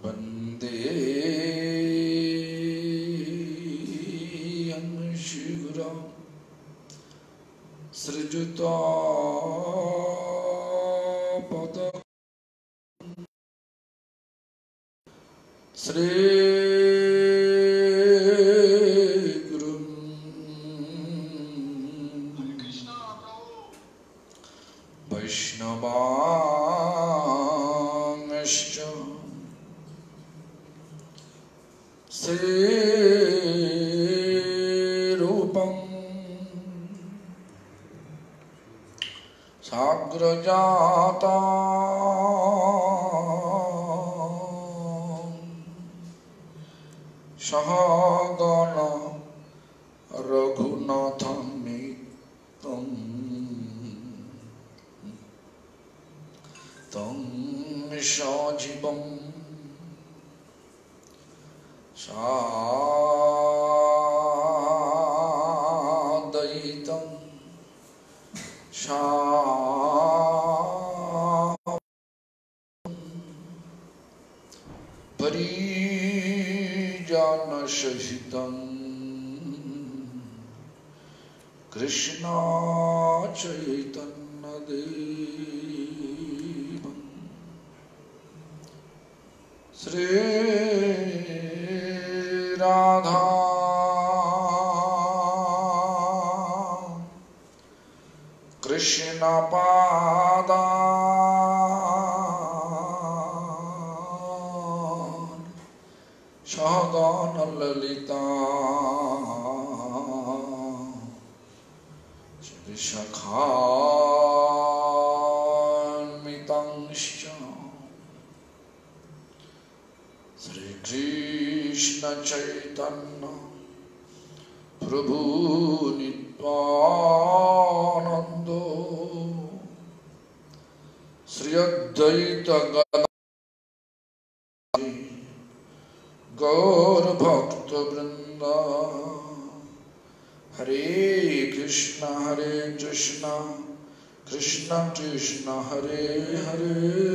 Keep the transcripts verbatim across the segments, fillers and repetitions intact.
Vandeham Shiguram Srijuta Padak Sri Gurum Vaishnavamscha Sri Rupam Sagrajata Sahagana Raghunathamitam Tam Shajibam Sadaitam Shah Parijana Shahitam Krishna Chaitanya Devam Sri Radha Krishna Pada Shahagana Lalita Shri Shakhan Mitangsha Sri Krishna Chaitanya Prabhu Nityananda Sri Advaita Gadadhar Gaur Bhakta Vrinda Hare Krishna Hare Krishna Krishna Krishna Hare Hare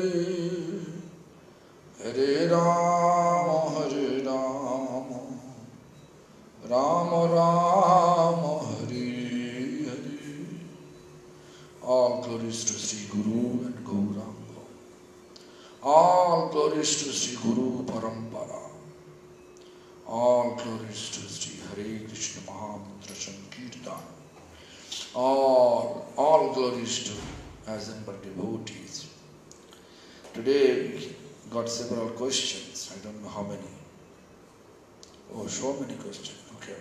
Hare Rama Hare Rama Rama Rama Hare Hare. All glories to Sri Guru and Gauranga. All glories to Sri Guru Parampara. All glories to Sri Hare Krishna Mahamantra Sankirtan. All, all glories to assembled devotees. Today we got several questions. I don't know how many. Oh, so many questions. Okay.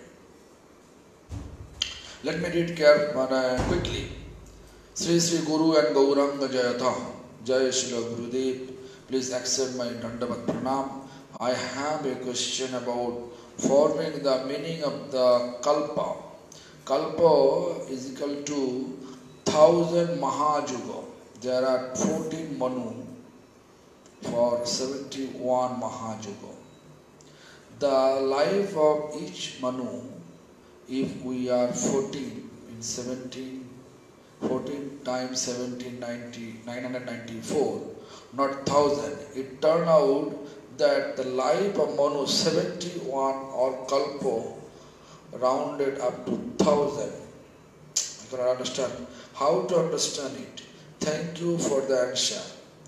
Let me read carefully, quickly. Sri Sri Guru and Gauranga Jayatha. Jai Shri Gurudev. Please accept my Dandavat Pranam. I have a question about forming the meaning of the Kalpa. Kalpa is equal to thousand Mahajuga. There are fourteen Manu for seventy-one Mahajuga. The life of each Manu, if we are fourteen in seventeen, fourteen times seventeen, ninety, nine hundred ninety-four, not thousand, it turned out that the life of Manu seventy-one or Kalpo rounded up to thousand. You cannot understand. How to understand it? Thank you for the answer.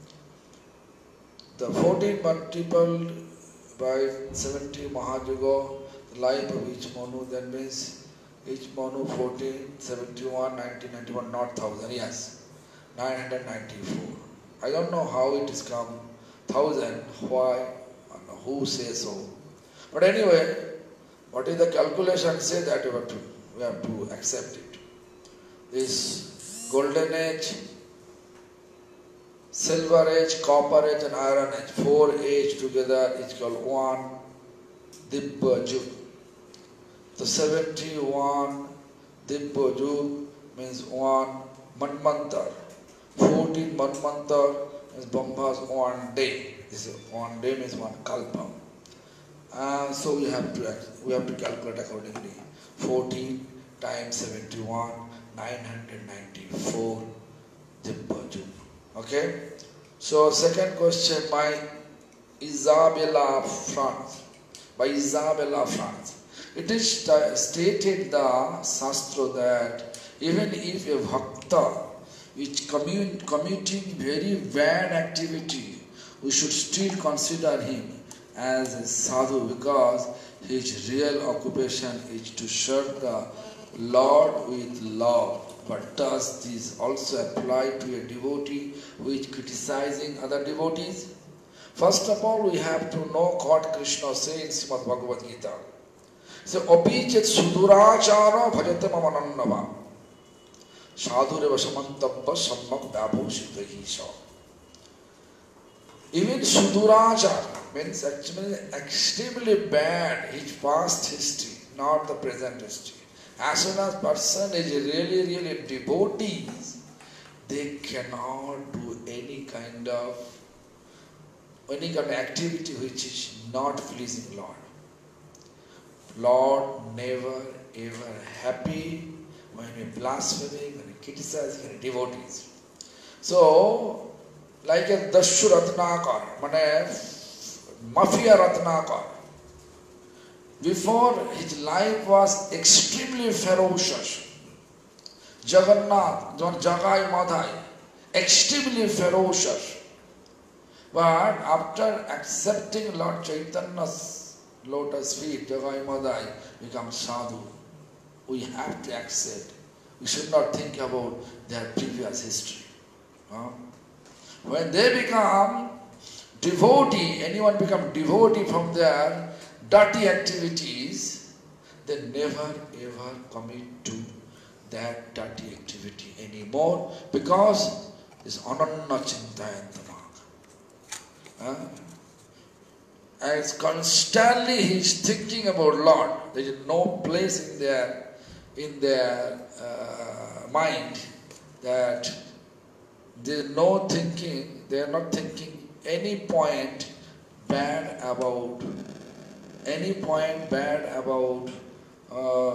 The fourteen multiplied by seventy Mahajuga, the life of each Manu, that means each Manu fourteen, seventy-one, ninety, ninety-one, not thousand, yes, nine hundred ninety-four. I don't know how it is come thousand, why, and who says so. But anyway, what is the calculation say that we have to, we have to accept it. This golden age, silver age, copper age and iron age, four age together is called one Dibba Jug. The seventy-one Dibba Jug means one Manmantar. fourteen Manmantar means Brahma's one day. This is one day means one Kalpa. And so we have to we have to calculate accordingly. fourteen times seventy-one, nine hundred ninety-four Dibba Jug. Okay? So second question, my Isabella France. By Isabella France. It is stated the Shastra that even if a Bhakta is commun committing very bad activity, we should still consider him as a sadhu because his real occupation is to serve the Lord with love. But does this also apply to a devotee who is criticizing other devotees? First of all, we have to know what Krishna says in Srimad Bhagavad Gita. So, Opichet sudurachara bhajate mamanannava sadhureva samantabha sammak vabhushitahisha. Even sudurachara means actually extremely bad, his past history, not the present history. As soon as person is really, really devotee, they cannot do any kind of any kind of activity which is not pleasing Lord. Lord never ever happy when we blaspheming, when we criticizing any devotees. So, like a Dashu Ratnakar, mane Mafia Ratnakar, before his life was extremely ferocious. Jagannath, Jagai Madhai, extremely ferocious. But after accepting Lord Chaitanya's lotus feet, Jagai Madhai becomes sadhu. We have to accept. We should not think about their previous history. Huh? When they become devotee, anyone become devotee from their dirty activities, they never ever commit to that dirty activity anymore because it's ananna chintayanta. Uh, as constantly he is thinking about Lord, there is no place in their in their uh, mind that there is no thinking, they are not thinking any point bad about any point bad about uh,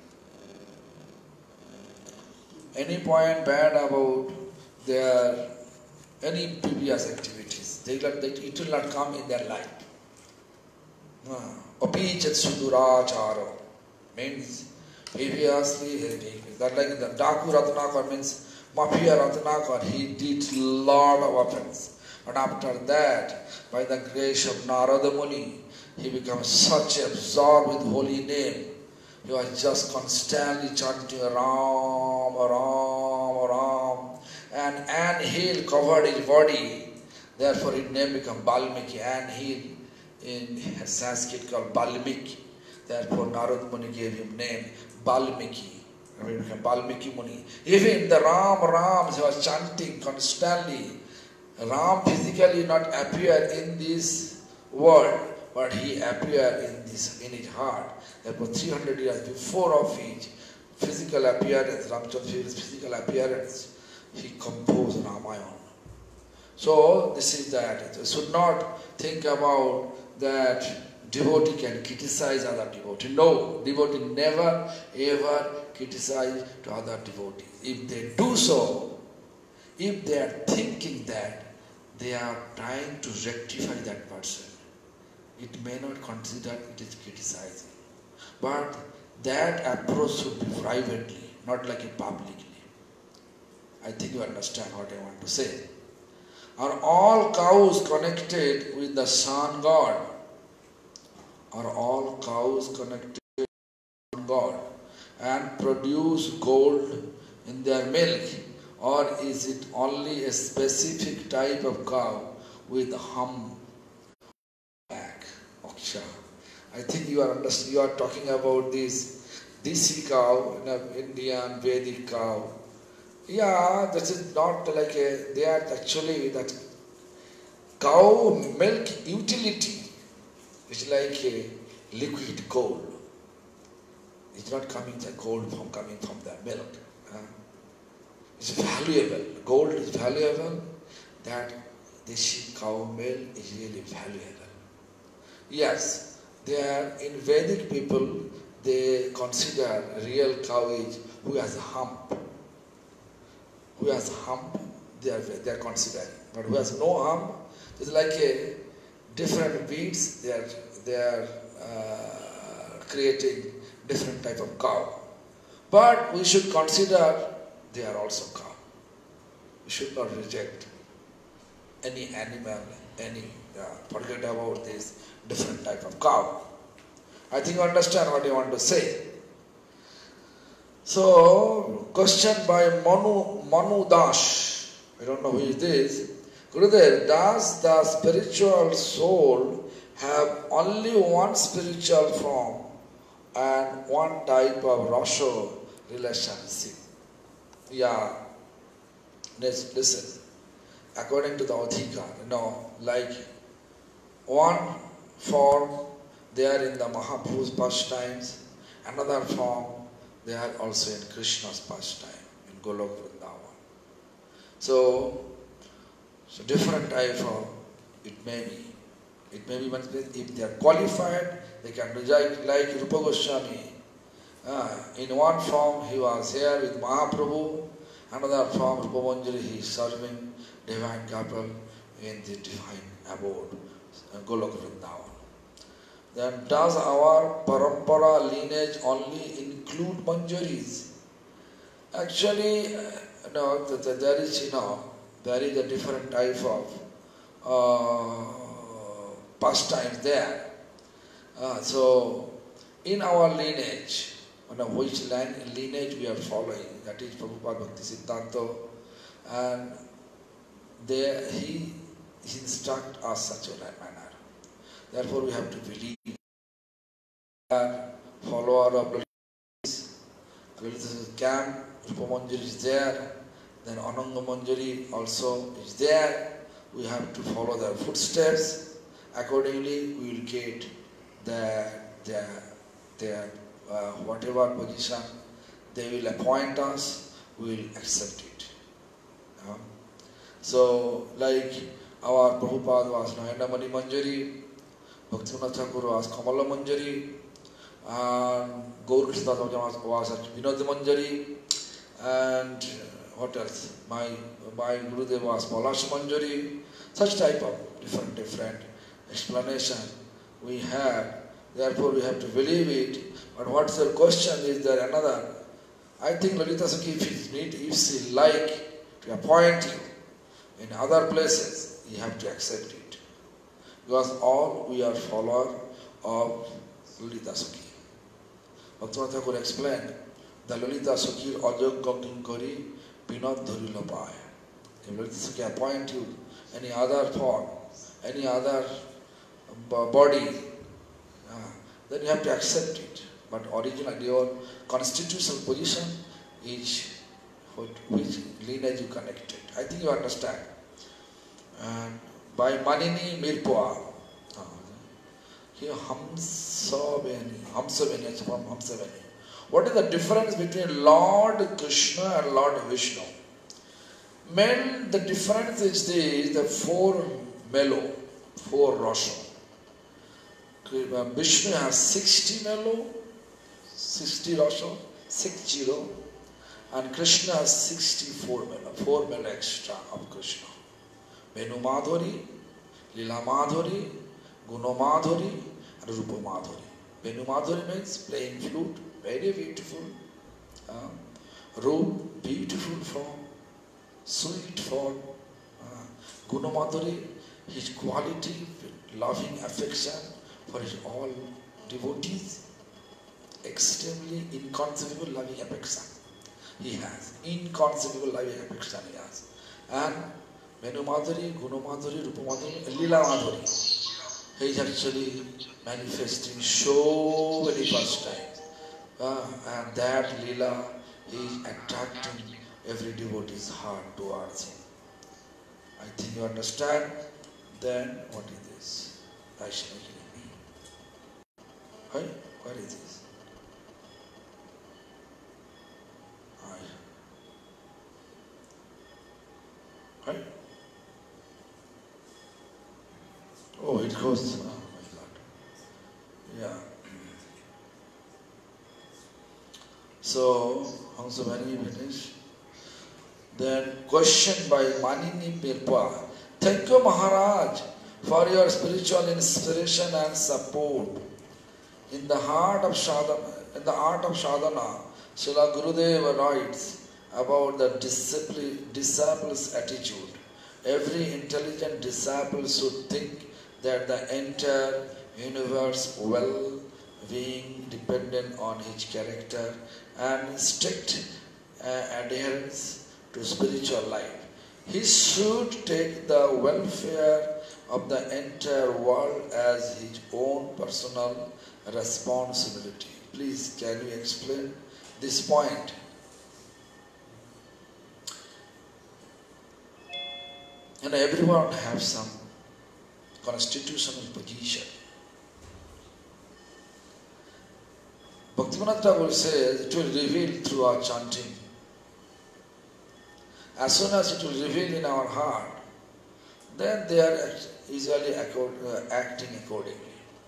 any point bad about their any previous activities. They will, they, it will not come in their life. Apichat sudurachara means previously that like the Daku Ratnakar means Mafia Ratnakar, he did lot of offense. But after that, by the grace of Narada Muni, he becomes such absorbed with holy name. He was just constantly chanting Ram, Ram, Ram. And anthill covered his body. Therefore his name became Balmiki. Anthill in Sanskrit called Balmiki. Therefore Narada Muni gave him name Balmiki. He became Balmiki Muni. Even the Ram, Ram, he was chanting constantly. Ram physically not appear in this world, but he appeared in this in his heart. Therefore, three hundred years before of his physical appearance, Ramchandra's physical appearance, he composed Ramayana. So this is that. You should not think about that devotee can criticize other devotee. No, devotee never ever criticize to other devotees. If they do so, if they are thinking that they are trying to rectify that person, it may not consider it is criticizing. But that approach should be privately, not like a publicly. I think you understand what I want to say. Are all cows connected with the sun god? Are all cows connected with the sun god and produce gold in their milk? Or is it only a specific type of cow with hum back? Aksha. I think you are understand, you are talking about this Desi cow, Indian Vedic cow. Yeah, that is not like a, they are actually that cow milk utility is like a liquid gold. It's not coming the gold from coming from the milk. Huh? It's valuable. Gold is valuable. That this cow milk is really valuable. Yes, they are in Vedic people, they consider real cow is who has a hump. Who has hump, they are, they are considering. But who has no hump, it's like a different weeds, they are, they are uh, creating different type of cow. But we should consider they are also cow. We should not reject any animal, any, uh, forget about this different type of cow. I think you understand what I want to say. So, question by Manu, Manu Das. I don't know who is this. Gurudev, does the spiritual soul have only one spiritual form and one type of rasha relationship? Yeah. Let's listen. According to the Adhika, you know, like one form they are in the Mahaprabhu's pastimes, another form they are also in Krishna's pastime, in Golok Vrindavan. So, so different type of, it may be. It may be, if they are qualified, they can reject, like Rupa Goswami. Uh, in one form he was here with Mahaprabhu, another form Rupa Manjari he is serving divine couple in the divine abode, Golok Vrindavan. Then does our parampara lineage only include Manjaris? Actually, uh, no, the, the, there is, you know, there is a different type of uh, pastimes there. Uh, so, in our lineage, you know, which lineage we are following, that is Prabhupada Bhakti Siddhanta, and there he instructs us such a manner. Therefore, we have to believe that follower of Lalitha camp, Rupa Manjari is there, then Ananga Manjari also is there. We have to follow their footsteps. Accordingly, we will get their, their, their uh, whatever position they will appoint us, we will accept it. Yeah? So, like our Prabhupada was Narendra Mani Manjari, Bhaktivinoda Thakur was Kamala Manjari, and Gaur Krishna was, was Vinod Manjari, and what else? My, my Gurudev was Palash Manjari. Such type of different, different explanation we have. Therefore, we have to believe it. But what's the question? Is there another? I think Lalita Sakhi, if need, if she like to appoint you in other places, you have to accept it. Because all we are followers of Lalita Sakhi. Bhaktivinoda Thakur explained, the Lalita Sakhi ajagya kinkari binod dharila paya. If Lalita Sakhi appoint you any other form, any other body, uh, then you have to accept it. But originally your constitutional position is which lineage you connected. I think you understand. And by Manini Mirpua, here Hamsaveni, Hamsaveni, from Hamsaveni. What is the difference between Lord Krishna and Lord Vishnu? Men, the difference is this, the four melo, four rasha. Vishnu has sixty melo, sixty rasha, six zero, and Krishna has sixty-four melo, four melo extra of Krishna. Venu Madhuri, Lila Madhuri, Guno Madhuri, and Rupa Madhuri. Venu Madhuri means playing flute, very beautiful. Uh, Rup, beautiful form, sweet form. Uh, Guno Madhuri, his quality, loving affection for his all devotees, extremely inconceivable loving affection he has. Inconceivable loving affection he has. And Venu Madhuri, Guno Madhuri, Rupa Madhuri, Lila Madhuri. He is actually manifesting so many pastimes. Uh, and that Lila is attracting every devotee's heart towards him. I think you understand. Then what is this? Vaishnava. Hey, what is this? Hey. Oh, it goes. Oh my God. Yeah. So, Hamsavani finished. Then, question by Manini Mirpa. Thank you, Maharaj. for your spiritual inspiration and support. In the heart of sadhana, in the art of sadhana, Srila Gurudeva writes about the disciple's attitude. Every intelligent disciple should think that the entire universe well-being dependent on his character and strict uh, adherence to spiritual life. He should take the welfare of the entire world as his own personal responsibility. Please, can you explain this point? And everyone has some constitutional position. Bhaktivinoda Thakur says it will reveal through our chanting. As soon as it will reveal in our heart, then they are usually acting accordingly.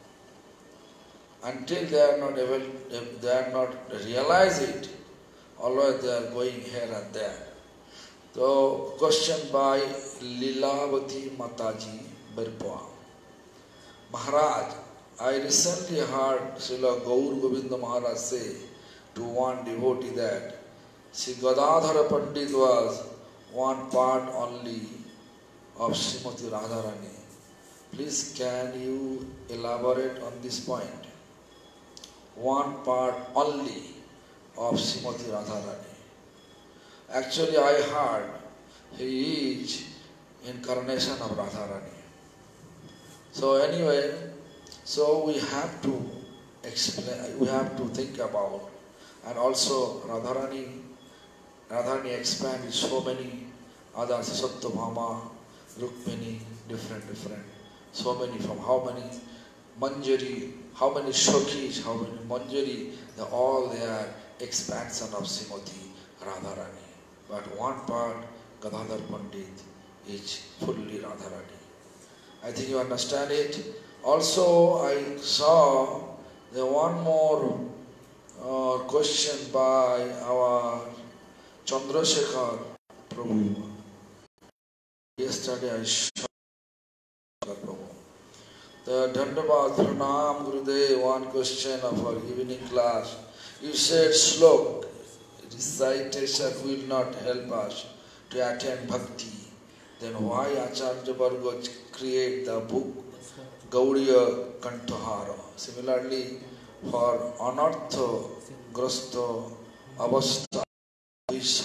Until they are not able, they are not realize it, always they are going here and there. So, question by Lilavati Mataji Birpua. Maharaj, I recently heard Srila Gaur Govinda Maharaj say to one devotee that Sri Gadadhara Pandit was one part only of Srimati Radharani. Please, can you elaborate on this point? One part only of Srimati Radharani. Actually, I heard he is incarnation of Radharani. So anyway, so we have to explain, we have to think about, and also Radharani, Radharani expanded so many others, Satyabhama, Rukmini, different, different, so many from how many, Manjari, how many Shokhis, how many Manjari, they all they are expansion of Srimati Radharani. But one part, Gadadhar Pandit, is fully Radharani. I think you understand it. Also, I saw the one more uh, question by our Chandrasekhar Prabhu. Yesterday I saw Prabhu. The Dandabad Pranam Gurudev, one question of our evening class. You said slok, recitation will not help us to attain bhakti. Then why Acharya Varga create the book Gaudiya Kantahara? Similarly, for Anartha Grasta Avastha, which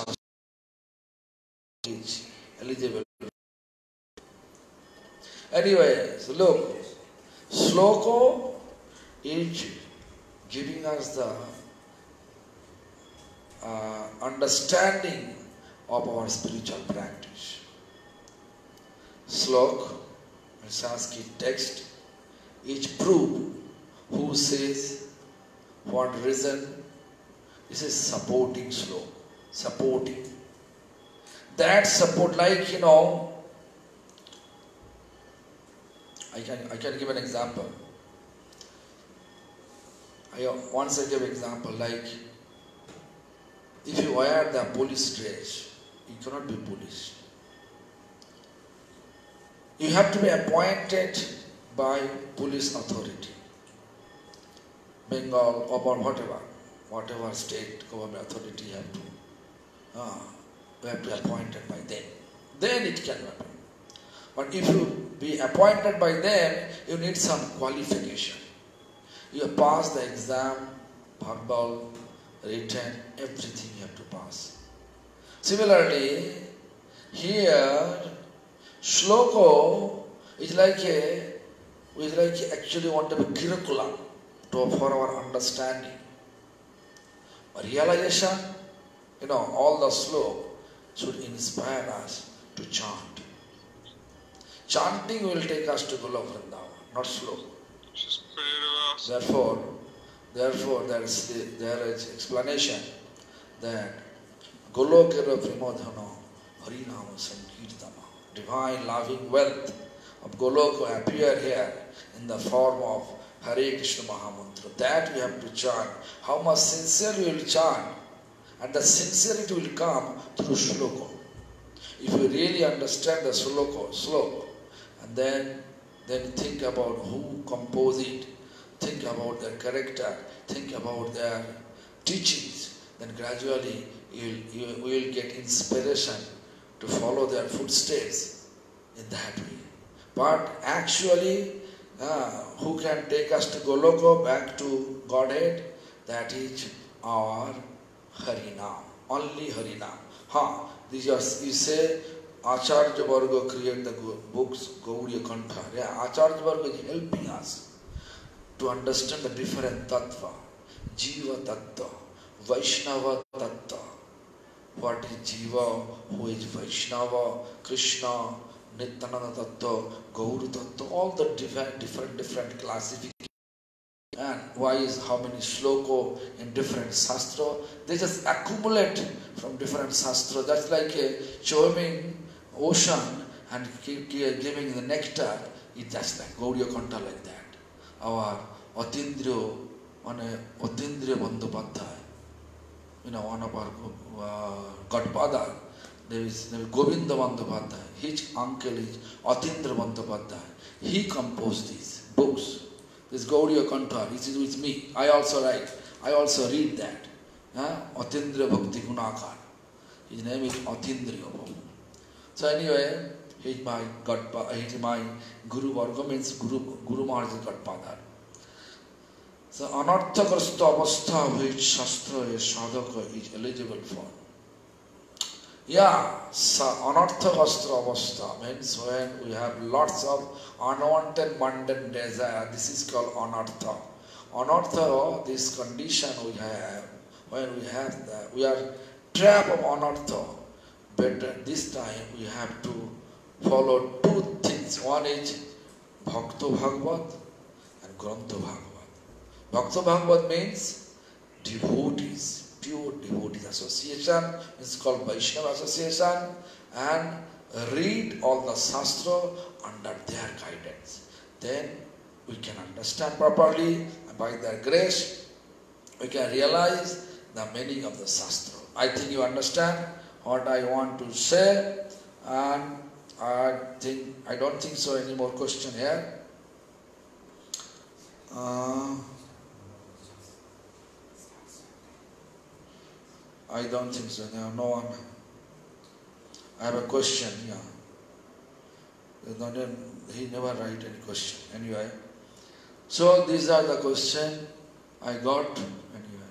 is eligible. Anyway, so look, Sloko is giving us the uh, understanding of our spiritual practice. Slok, Sanskrit text, is proof who says what reason. This is supporting slok, supporting. That support, like you know, I can I can give an example. I once I gave an example like if you wear the police dress, you cannot be police. You have to be appointed by police authority, Bengal or whatever, whatever state government authority you have to, uh, you have to be appointed by them. Then it can happen. But if you be appointed by them, you need some qualification. You pass the exam, verbal, written, everything you have to pass. Similarly, here, Shloko is like a, is like a actually want to be curriculum to, for our understanding. Realization, you know, all the slok should inspire us to chant. Chanting will take us to Golok Vrindavan, not slok. Therefore, therefore there is the, there is explanation that Golokera Primodhana Harinama Sankirtana, divine loving wealth of Goloka appear here in the form of Hare Krishna Mahamantra. That we have to chant. How much sincerely we will chant, and the sincerity will come through Shloko. If we really understand the Sloko, Slok, and then then think about who composed it, think about their character, think about their teachings, then gradually you will you will get inspiration to follow their footsteps in that way. But actually, uh, who can take us to Goloka, back to Godhead? That is our Harinam, only Harinam. Ha, these are, you say, Acharya Varga create the books, Gauriya Kantha. Yeah, Acharya Varga is helping us to understand the different tattva, Jiva tattva, Vaishnava tattva. What is Jiva, who is Vaishnava, Krishna, Nityananda tattva, Gauru tattva, all the different, different, different classifications. And why is how many sloko in different sastra? They just accumulate from different sastra. That's like a swimming ocean and keep, keep giving the nectar. It's just like Gauriya Kantha like that. Our Atindriya, one Atindriya Bandhopadhyay, you know, one of our uh, Godfather, there is, there is Govinda Bandhopadhyay. His uncle is Atindriya Bandhopadhyay. He composed these books. This Gauriya Kantha, this is with me. I also write. I also read that. Uh, Atindriya Bhakti Gunakar. His name is Atindriya. So anyway, he is my Godfather. He is my Guru Varga, means Guru, Guru Maharaj's Godfather. So anarthagrasta avastha which Shastra is sadhaka is eligible for. Yeah, anarthagrasta avastha means when we have lots of unwanted mundane desire. This is called anartha. Anartha, this condition we have, when we have that, we are trapped of anartha. Better this time we have to follow two things. One is Bhakta Bhagavat and Grantha Bhagavat. Bhakta Bhagavat means devotees, pure devotees association, it's called Vaishnava association, and read all the Shastra under their guidance. Then we can understand properly, and by their grace, we can realize the meaning of the Shastra. I think you understand what I want to say, and I think I don't think so. Any more question here? Uh, I don't think so. There no one. I have a question. Yeah. Not a, he never write any question. Anyway, so these are the questions I got. Anyway,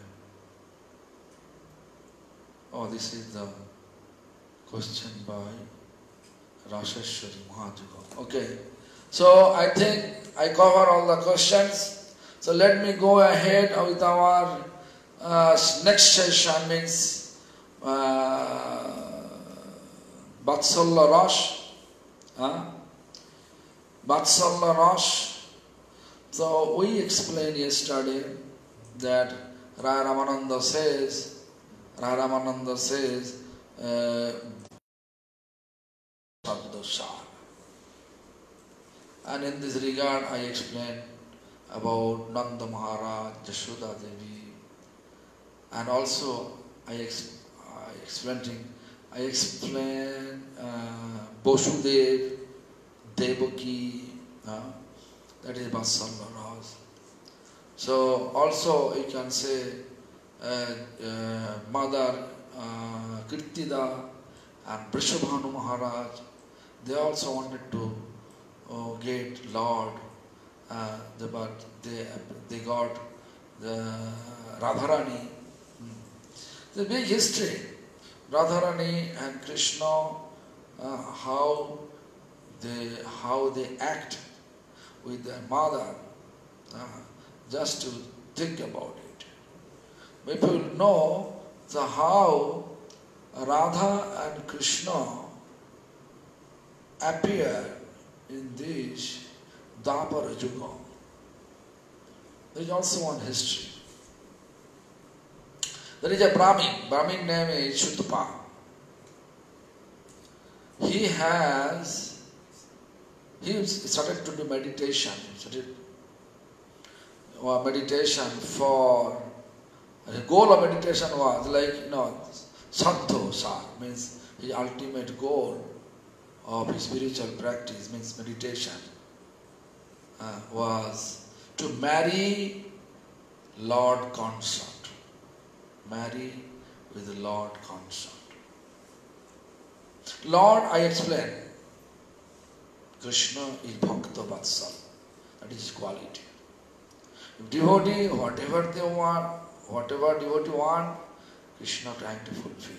oh, this is the question by Rasheshwari Mahajuga. Okay, so I think I cover all the questions. So let me go ahead with our uh, next session, means uh, Vatsalya Rash. Huh? Vatsalya Rash. So we explained yesterday that Raya Ramananda says, Raya Ramananda says, uh, and in this regard I explained about Nanda Maharaj, Jashoda Devi, and also I, ex I explained I explained uh, Bosudev, Devaki, uh, that is Vatsalya Rasa. So also you can say uh, uh, Mother uh, Kirtida and Vrishabhanu Maharaj, they also wanted to uh, get Lord, uh, the, but they, they got the Radharani. It's a big history. Radharani and Krishna, uh, how they how they act with their mother, uh, just to think about it. People know the how Radha and Krishna appear in this Dwapara Yuga. There is also one history. There is a Brahmin. Brahmin name is Shutapa. He has, he started to do meditation. Started, well, meditation for, the goal of meditation was like, you know, Santosa, means his ultimate goal of his spiritual practice means meditation. uh, was to marry Lord Consort. Marry with the Lord Consort. Lord, I explain, Krishna is Bhakta Vatsal. That is his quality. If devotee, whatever they want, whatever devotee want, Krishna trying to fulfill.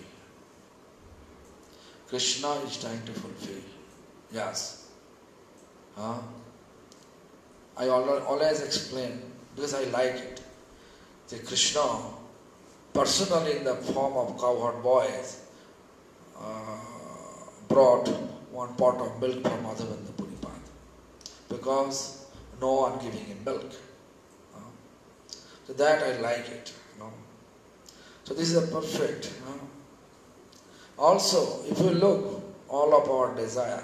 Krishna is trying to fulfill. Yes. Huh? I always explain, because I like it. The Krishna, personally in the form of cowherd boys, uh, brought one pot of milk from Madhavendra Puripad, because no one giving him milk. Uh, so that I like it. You know. So this is a perfect. You know. Also, if you look, all of our desire,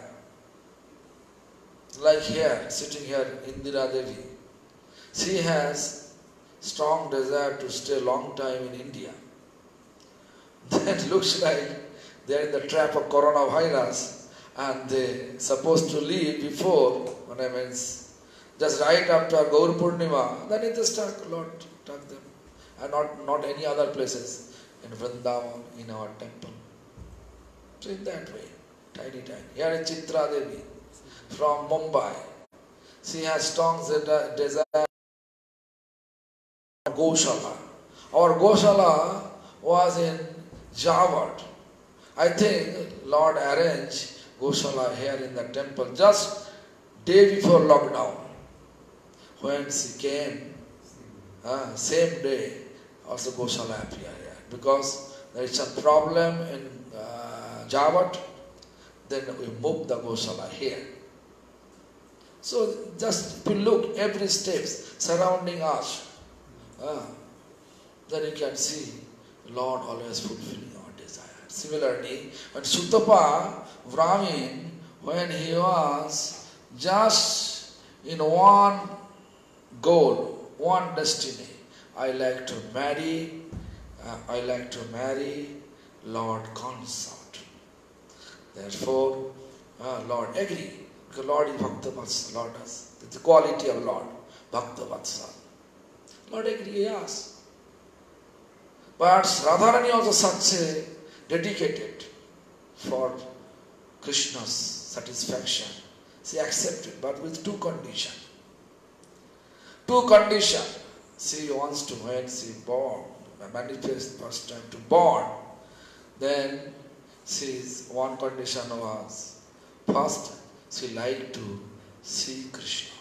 like here, sitting here, Indira Devi, she has strong desire to stay long time in India. That looks like they are in the trap of coronavirus and they supposed to leave before, when I mean, just right after Gaur Purnima, then it just stuck, Lord, tuck them. And not, not any other places, in Vrindavan, in our temple. So in that way, tiny, tiny. Here is Chitra Devi from Mumbai. She has strong desire for Goshala. Our Goshala was in Javad. I think Lord arranged Goshala here in the temple just day before lockdown. When she came, uh, same day, also Goshala appeared here. Because there is some problem in uh, Javad, then we moved the Goshala here. So just if you look every steps surrounding us, uh, then you can see Lord always fulfilling our desire. Similarly, when Sutapa Brahmin, when he was just in one goal, one destiny, I like to marry, uh, I like to marry Lord Consort. Therefore, uh, Lord agree. Because Lord is Bhakta Vatsal, Lord does. It's the quality of Lord, Bhakta Vatsal. Lord agree, yes. But Radharani also such dedicated for Krishna's satisfaction. She accepted, but with two conditions. Two conditions. She wants to, when she born, manifest first time to born, then she's, one condition was, first, she liked to see Krishna.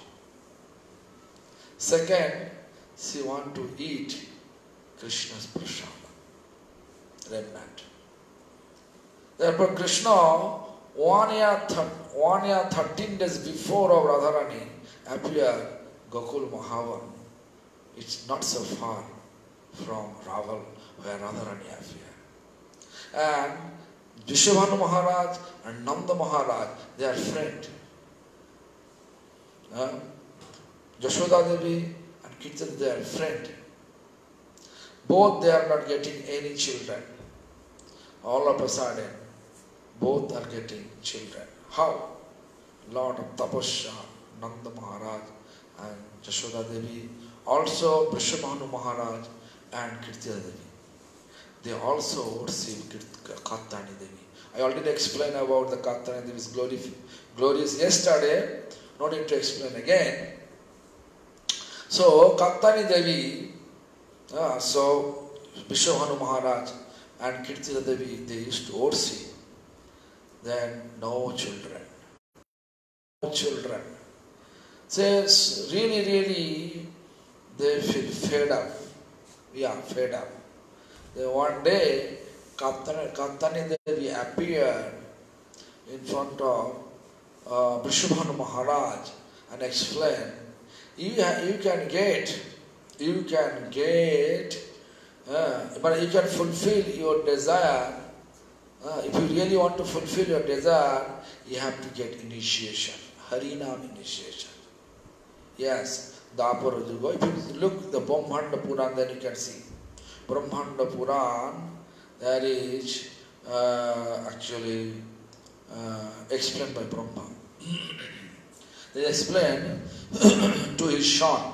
Second, she want to eat Krishna's prasada, remnant. Therefore, Krishna, one year, one year, thirteen days before of Radharani appeared Gokul Mahavan. It's not so far from Raval where Radharani appeared. And Vrishabhanu Maharaj and Nanda Maharaj, they are friends. Uh, Yashoda Devi and Kirtan, they are friends. Both they are not getting any children. All of a sudden, both are getting children. How? Lord of Tapasya, Nanda Maharaj and Yashoda Devi, also Vrishabhanu Maharaj and Kirtya Devi. They also received Katyayani Devi. I already explained about the Katyayani Devi's glories yesterday. No need to explain again. So, Katyayani Devi, uh, so Vrishabhanu Maharaj and Kirtya Devi, they used to oversee. Then no children. No children. Says, really, really, they feel fed up. Yeah, fed up. Then one day, Katyayani Devi appeared in front of uh, Vrishabhanu Maharaj and explained, you, you can get, you can get, uh, but you can fulfill your desire. Uh, if you really want to fulfill your desire, you have to get initiation, Harinam initiation. Yes, Dapara Yuga. If you look the Brahmanda Puran, then you can see. Brahmanda Puran, that is uh, actually uh, explained by Brahma. They explain, to his son.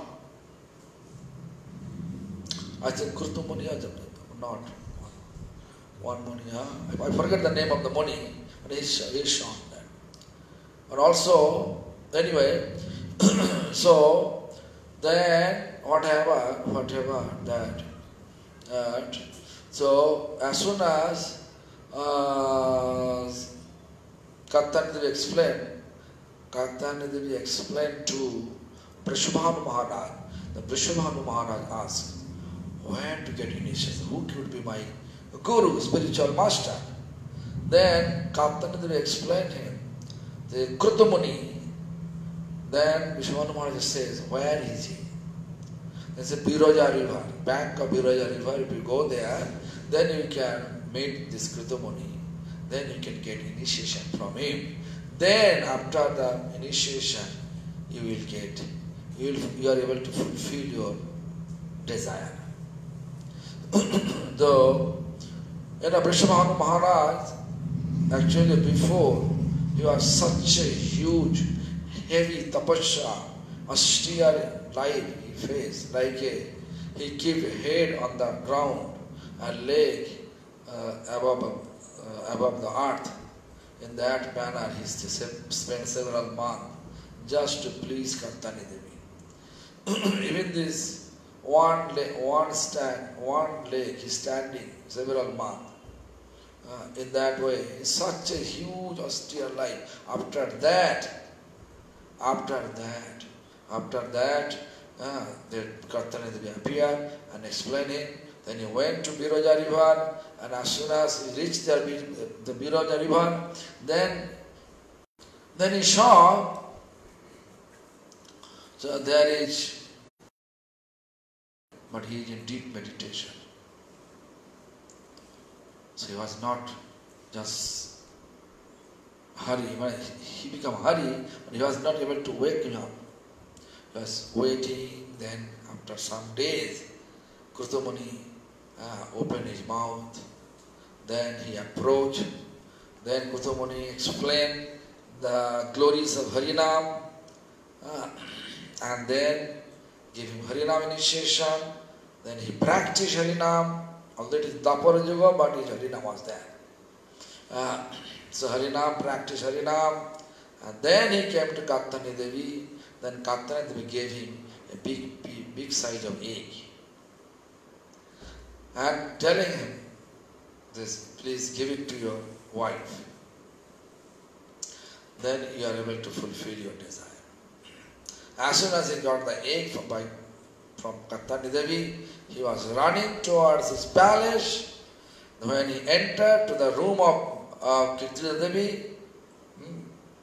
I think Kurtu Muni, not one Muni, huh? I forget the name of the Muni, but his, his son. But also, anyway, so then whatever, whatever that, that, so as soon as uh, Kartanidevi explained, Kartanidevi explained to Vrishabhanu Maharaj, the Vrishabhanu Maharaj asked, when to get initiation? Who could be my guru, spiritual master? Then Kartanidevi explained him, the Kruta Muni. Then Vrishabhanu Maharaj says, where is he? There's a Biroja river, bank of Biroja river. If you go there, then you can meet this Kruta Muni. Then you can get initiation from him. Then after the initiation, you will get, you, will, you are able to fulfill your desire. Though, you know, Vrishabhanu Maharaj, actually before, he was such a huge, heavy tapasya, austere life he faced, like a, he kept head on the ground and leg uh, above, uh, above the earth. In that manner, he spent several months just to please Kartanidevi. Even this one leg, one stand, one leg, he standing several months. Uh, in that way, it's such a huge austere life. After that, after that, after that, uh, the Kartanidevi appeared and explained him. Then he went to Biroja river, and as soon as he reached the, the Biroja river, then, then he saw, so there is, but he is in deep meditation. So he was not just hurry, he became hurry, but he was not able to wake him up. He was waiting, then after some days, Kruta Muni uh, opened his mouth, then he approached, then Kruta Muni explained the glories of Harinam, uh, and then gave him Harinam initiation, then he practiced Harinam, although it is Dapara Yuga, but his Harinam was there. Uh, so Harinam, practiced Harinam, and then he came to Kartanidevi, then Kartanidevi gave him a big, big, big size of egg. And telling him, this, please give it to your wife. Then you are able to fulfill your desire. As soon as he got the egg from, by, from Kartanidevi, he was running towards his palace. When he entered to the room of uh, Kirtila Devi, hmm,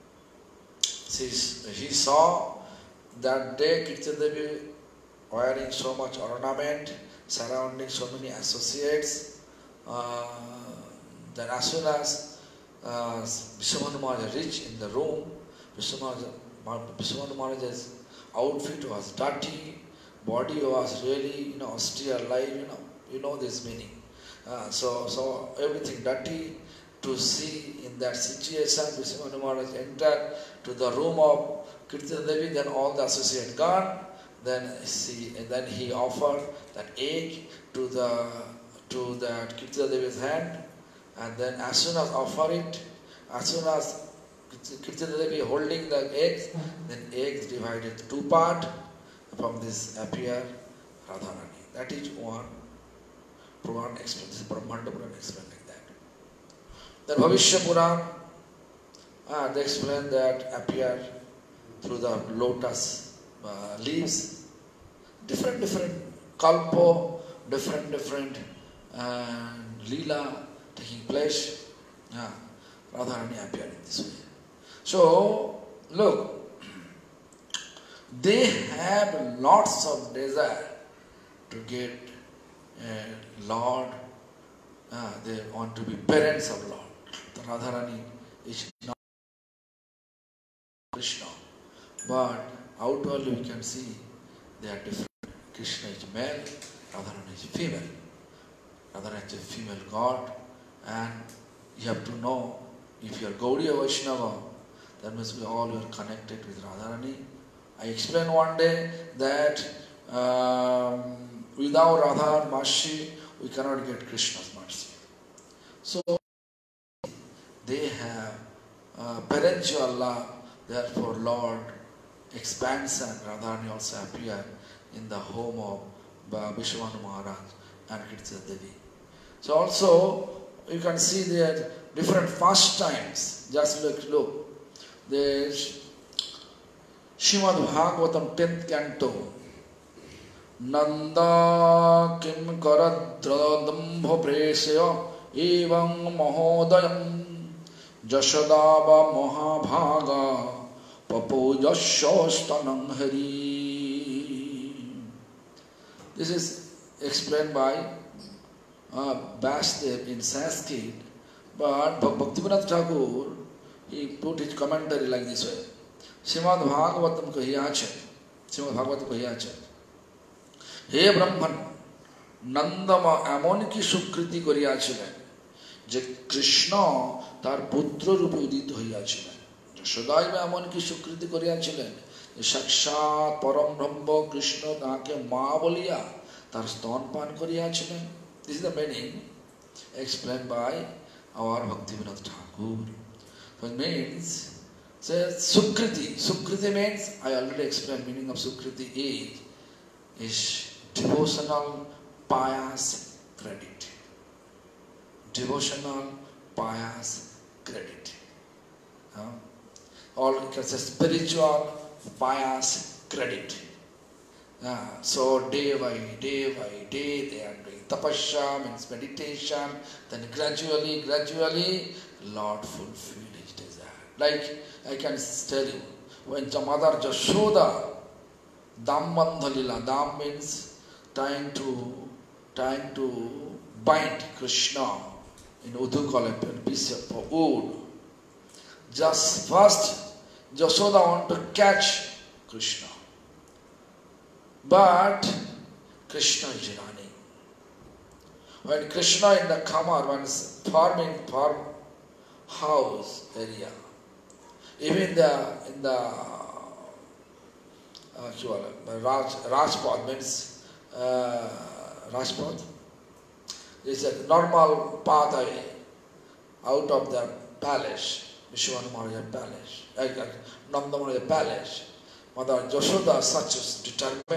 he saw that day Kirtila Devi wearing so much ornament, surrounding so many associates. Uh, then as soon as uh, Vrishabhanu Maharaj reached in the room, Vrishabhanu Maharaj's outfit was dirty, body was really, you know, austere life, you know, you know this meaning. Uh, so, so everything dirty. To see in that situation, Vrishabhanu Maharaj entered to the room of Kirtila Devi, then all the associates gone. Then see, and then he offered that egg to the to that Kirtila Devi's hand, and then as soon as offer it, as soon as Kirtila Devi holding the eggs, then eggs divided two part. From this appear Radharani. That is one Puran explains. This is Brahmanda Puran explains like that. Then Bhavishya Puran, ah, they explain that appear through the lotus uh, leaves. Different, different kalpo, different, different uh, lila taking place. Yeah, Radharani appeared in this way. So, look, they have lots of desire to get a Lord. Uh, they want to be parents of Lord. The Radharani is not Krishna, but outwardly we can see they are different. Krishna is male, Radharani is female. Radharani is a female god, and you have to know, if you are Gaudiya Vaishnava, that means we all are connected with Radharani, I explained one day that um, without Radha mercy, we cannot get Krishna's mercy. So they have uh, parental love, therefore Lord expands and Radharani also appear in the home of Vishwamanu Maharaj and Kirtija Devi. So also you can see there different pastimes. Just look, look. There's Srimad Bhagavatam tenth canto. Nanda kim karadradambho presya evam mahodayam jashodava mahabhaga papo jashostanam hari. This is explained by uh, Vasudev in Sanskrit, but Bhaktivinoda Thakur, he put his commentary like this way. Srimad Bhagavatam kahiyache, Srimad Bhagavatam kahiyache. He Brahman, Nandama এমন কি স্বীকৃতি করিয়াছিলেন যে কৃষ্ণ তার পুত্র রূপে উদিত হইয়াছিলেন। যশোদাই এমন কি স্বীকৃতি করিয়াছিলেন যে সাক্ষাৎ পরম ব্রহ্ম কৃষ্ণ তাকে মা বলিয়া তার স্তনপান করিয়াছিলেন। This is the meaning explained by our Bhaktivinoda Thakur. So it means, says Sukriti. Sukriti means, I already explained meaning of Sukriti is, is devotional pious credit. Devotional pious credit. Uh, or you can say spiritual pious credit. Uh, so day by day by day they are doing tapasya, means meditation, then gradually, gradually Lord fulfilled his desire. Like I can tell you, when the mother Jashoda, Dam Bandhalila, Dam means trying to trying to bind Krishna in Udukala, a piece of wood. Just first Jashoda want to catch Krishna. But Krishna is running. When Krishna in the Kamar, when farming farm house area, even the in the uh, Raj Rajpath means uh, Rajpath is a normal pathway out of the palace, Vishwamanu Maharaj palace, uh, Nanda Maharaj palace. Mother Jashoda such as determined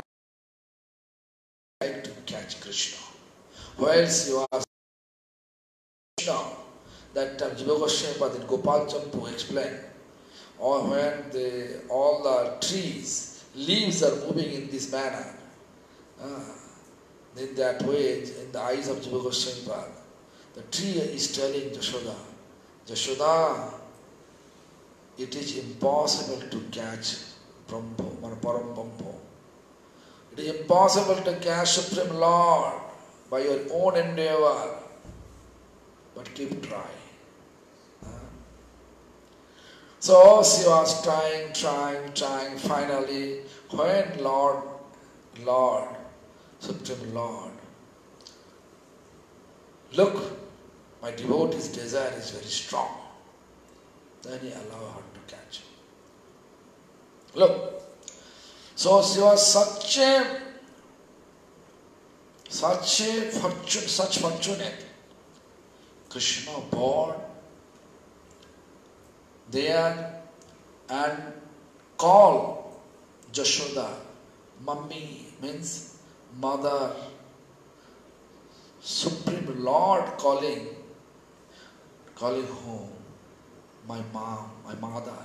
to catch Krishna. Whilst you are Krishna, that time Jiva Goswami in Gopal Champu explained, or when the, all the trees, leaves are moving in this manner, uh, in that way, in the eyes of Jiva Goswami, the tree is telling Jashoda, Jashoda, it is impossible to catch Brahma, Param Brahma. It is impossible to catch Supreme Lord by your own endeavor, but keep trying. Uh, so she was trying, trying, trying. Finally, when Lord, Lord, Supreme Lord, look, my devotee's desire is very strong, then he allowed her to catch him. Look, so she was such a such a fortune, such fortunate. Krishna born there and call Jashoda, Mummy means mother, Supreme Lord calling, calling home, my mom, my mother.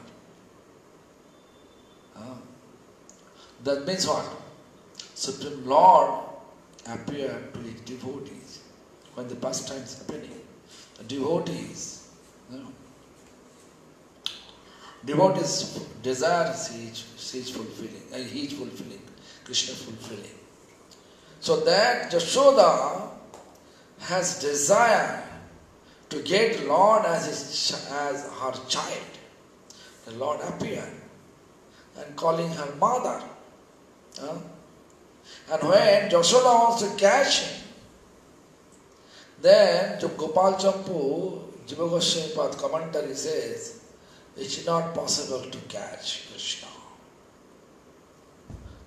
Uh, that means what? Supreme Lord appeared to his devotees when the pastime is happening. The devotees, you know, devotees' desires he is fulfilling, and he is fulfilling, Krishna is fulfilling. So that Jashoda has desire to get Lord as his, as her child. The Lord appeared and calling her mother. Huh? And when Jashoda wants to catch him, then to Gopal Champu, Jiva Goswami Pad commentary says, it's not possible to catch Krishna.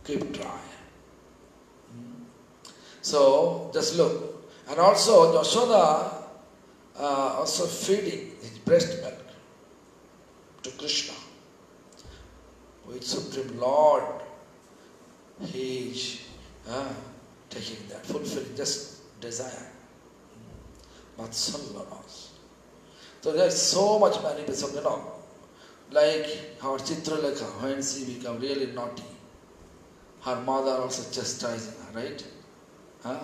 keep trying. Hmm? So, just look. And also, Yashoda uh, also feeding his breast milk to Krishna. With Supreme Lord, he is uh, taking that, fulfilling just desire. Vatsalya Ras. So there's so much manifestation, you know. Like our Chitralekha, when she became really naughty, her mother also chastising her, right? Huh?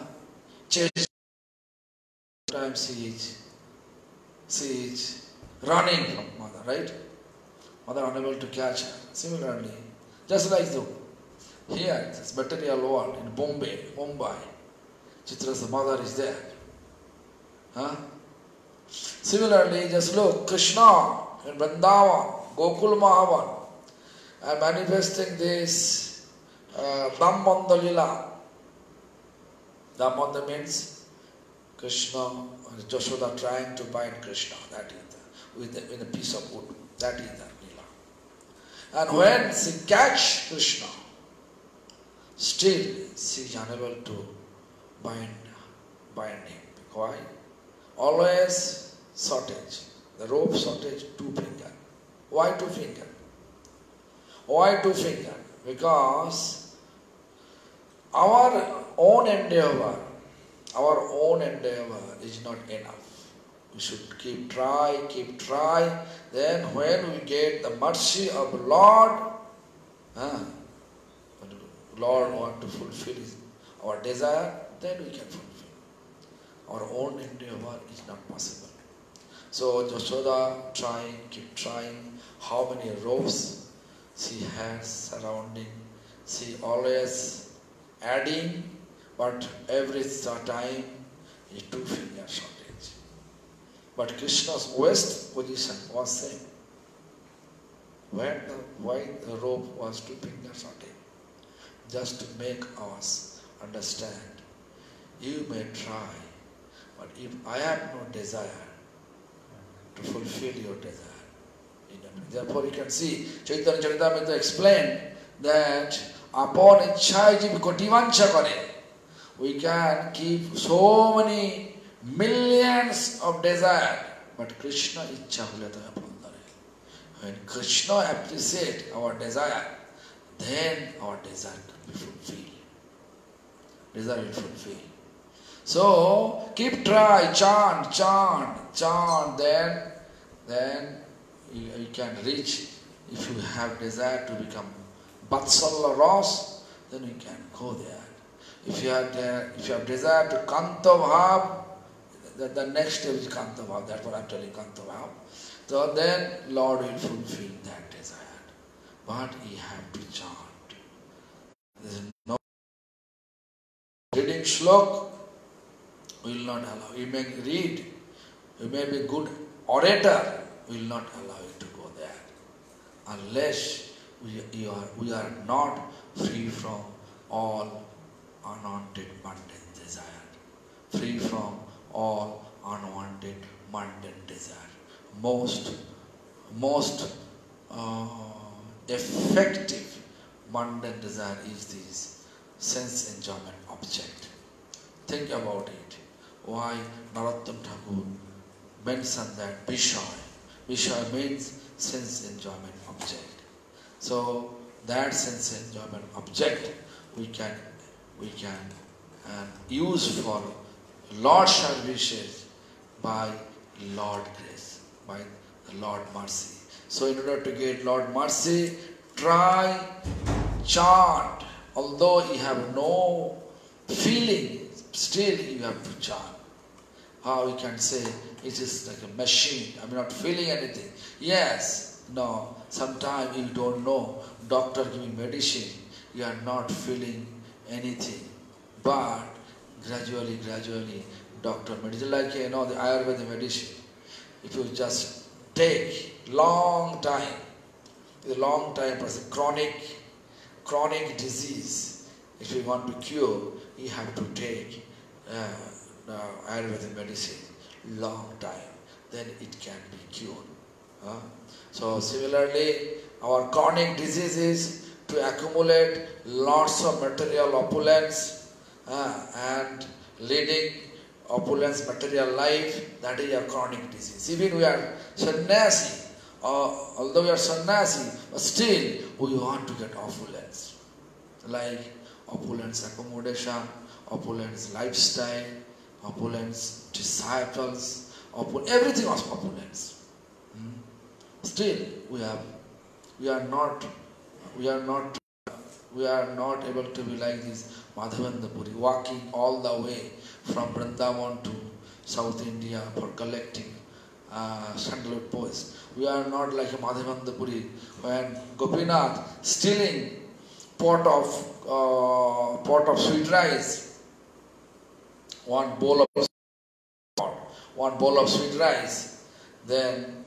Sometimes she is, she is running from mother, right? Mother unable to catch her. Similarly, just like the here, this material world in Bombay, Mumbai, Chitra's mother is there. Huh? Similarly, just look, Krishna in Vrindavan, Gokul Mahavan, are manifesting this uh, Dhammanda Lila. Dhammanda means Krishna, Yashoda trying to bind Krishna, that is the, with, the, with a piece of wood, that is the Lila. And when she catch Krishna, still she is unable to bind, bind him. Why? Always shortage. The rope shortage, two finger. Why two finger? Why two finger? Because our own endeavor, our own endeavor is not enough. We should keep try, keep try. Then when we get the mercy of the Lord, ah, Lord want to fulfill his, our desire, then we can fulfill. Our own endeavor is not possible. So Yashoda trying, keep trying. How many ropes she has surrounding. She always adding, but every time is two finger shortage. But Krishna's waist position was same. When the, why the rope was two finger shortage? Just to make us understand. You may try, but if I have no desire to fulfill your desire, therefore you can see Chaitanya Charitamrita explained that upon ichha jiv kotivancha kare, we can keep so many millions of desire, but Krishna ichha hule tohe pondare. When Krishna appreciates our desire, then our desire will be fulfilled. Desire will fulfill. So keep try, chant, chant, chant, then then you, you can reach. If you have desire to become Vatsalya Ras, then you can go there. If you have uh, if you have desire to Kanta Bhav, the, the next step is Kanta Bhav. That's what I'm telling, Kanta Bhav. So then Lord will fulfill that desire. But you have to chant. There is no reading shlok will not allow. You may read, you may be good orator, will not allow you to go there. Unless we, you are, we are not free from all unwanted mundane desire. Free from all unwanted mundane desire. Most, most uh, effective mundane desire is this sense enjoyment object. Think about it. Why Narottam Thakur mentioned that Vishaya. Vishaya means sense enjoyment object. So that sense enjoyment object we can we can uh, use for Lord services by Lord grace, by the Lord mercy. So in order to get Lord mercy, try, chant. Although you have no feeling, still you have to chant. How you can say it is like a machine, I'm not feeling anything. Yes, no, sometimes you don't know, doctor giving medicine, you are not feeling anything. But gradually, gradually, doctor medicine, like you know the Ayurveda medicine, if you just take long time, a long time person, chronic, chronic disease, if you want to cure, you have to take uh, uh, Ayurvedic medicine long time, then it can be cured. Uh, so similarly, our chronic diseases, to accumulate lots of material opulence uh, and leading opulence material life, that is a chronic disease. Even we are sannyasi, uh, although we are sannyasi, but still we want to get opulence. Like opulence accommodation, opulence lifestyle, opulence disciples, opul everything was opulence. Hmm? Still we have, we are not, we are not, we are not able to be like this Madhavendra Puri, walking all the way from Vrindavan to South India for collecting uh, sandalwood poets. We are not like a Madhavendra Puri when Gopinath stealing pot of uh, pot of sweet rice, one bowl of one bowl of sweet rice, then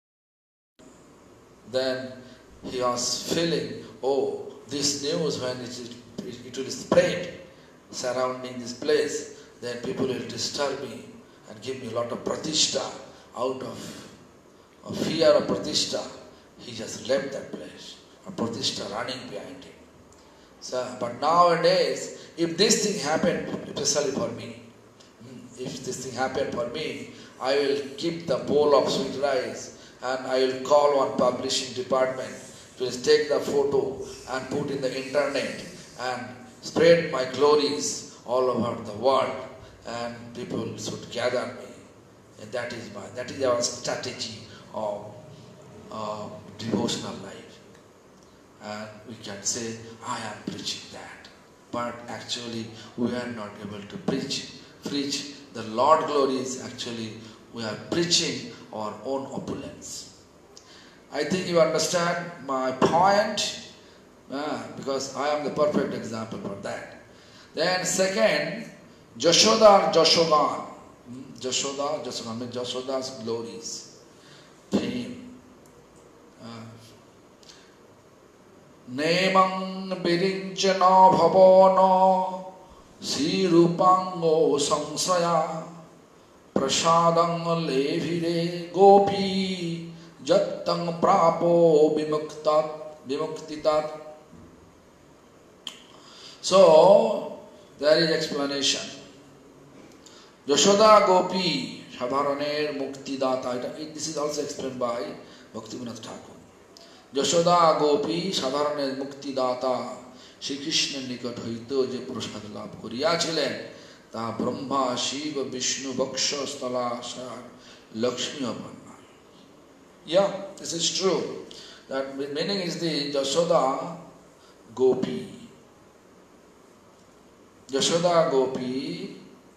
then he was feeling, oh, this news when it, it, it will spread surrounding this place, then people will disturb me and give me a lot of pratishtha. Out of, of fear of pratishtha, he just left that place, a pratishtha running behind him. So, but nowadays, if this thing happened, especially for me, if this thing happened for me, I will keep the bowl of sweet rice and I will call one publishing department to take the photo and put in the internet and spread my glories all over the world, and people should gather me. And that is my, that is our strategy of uh, devotional life. And we can say, I am preaching that. But actually, we are not able to preach. Preach the Lord glories, actually, we are preaching our own opulence. I think you understand my point, uh, because I am the perfect example for that. Then second, Jashoda, Jashodan. Jashoda, Jashodan means Jashoda's glories, fame. Nemang birinchana bhavana sirupango sangsaya prasadang levire gopi jattang prapo vimuktat vimuktitat. So, there is explanation. Jashoda Gopi Sadharaner Muktidata. This is also explained by Bhaktivinoda Thakur. Jashoda Gopi Sadharaner Muktidata Shri Krishna Nikat Haito Je Prasad Labh Koriya Chilen Ta Brahma Shiva Vishnu Bhaksha Stala Shar Lakshmi Apanna. Yeah, this is true. That meaning is the Jashoda Gopi. Jashoda Gopi,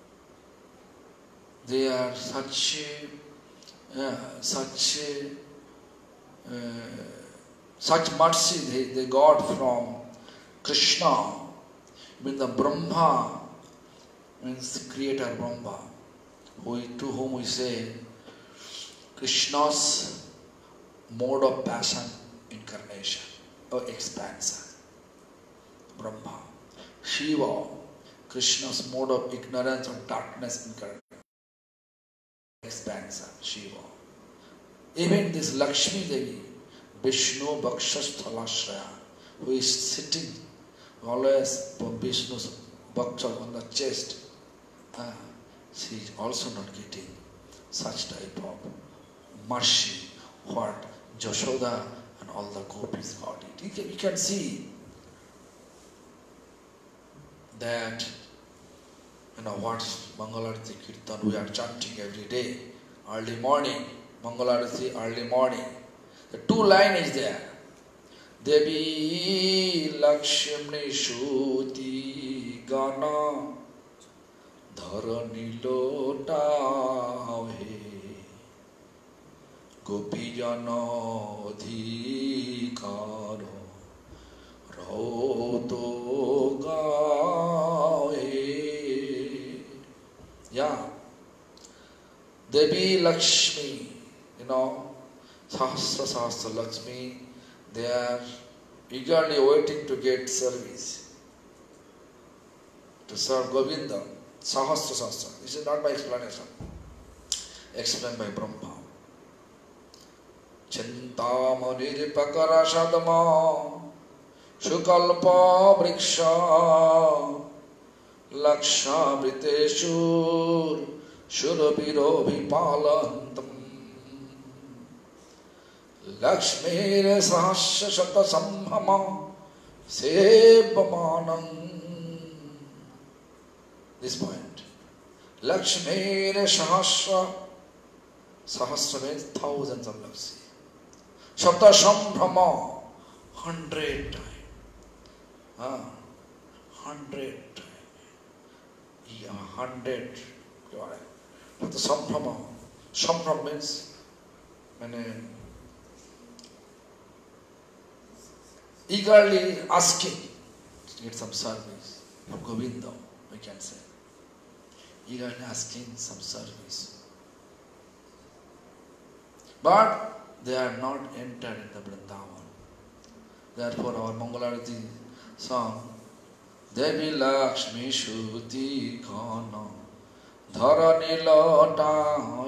they are such a, uh, such a, uh, such mercy they, they got from Krishna. Means the Brahma means the creator Brahma, who, to whom we say Krishna's mode of passion incarnation or expansion. Brahma. Shiva, Krishna's mode of ignorance or darkness incarnation. Expansion, Shiva. Even this Lakshmi Devi, Vishnu Bhakshasthalashraya, who is sitting always for Vishnu's Bhaksha on the chest, uh, she is also not getting such type of mercy what Jashoda and all the gopis got it. You can, you can see that, you know, what Mangalarati Kirtan we are chanting every day, early morning, Mangalarati early morning. The two line is there. Devi Lakshmi Shuti Gana Dharani Lota He Gopi Jana Adhikaro Rauto Gae. Yeah. Devi Lakshmi, you know, Sahasra Sahasra Lakshmi, they are eagerly waiting to get service, to serve Govinda. Sahasra Sahasra. This is not my explanation. Explained by Brahma. Chintamanir Pakara Shadama Sukalpa vriksha laksha vriteshur shurabhiro vipalantam Lakshmir sahasya shata samhama sevamanam. This point. Lakshmir sahasra. Sahasra means thousands of Lakshmi. Shata sambrahma. Hundred times. Ah, hundred times. Yeah, hundred. But the sambrahma. Sambrahma means many. Eagerly asking to get some service from Govinda, we can say. Eagerly asking some service. But they are not entered in the Vrindavan. Therefore our Mangalarati song, Devi Lakshmi Shuti Kana Dharani Lota.